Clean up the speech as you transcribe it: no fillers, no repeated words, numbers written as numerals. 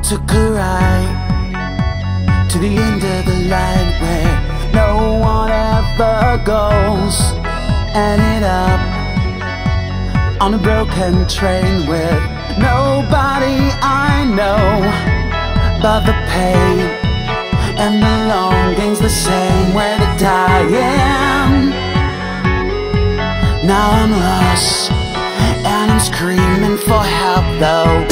took a ride to the end of the line where no one ever goes. Ended up on a broken train with nobody I know, but the pain and the longing's the same where the dying. Now I'm lost and I'm screaming for help though.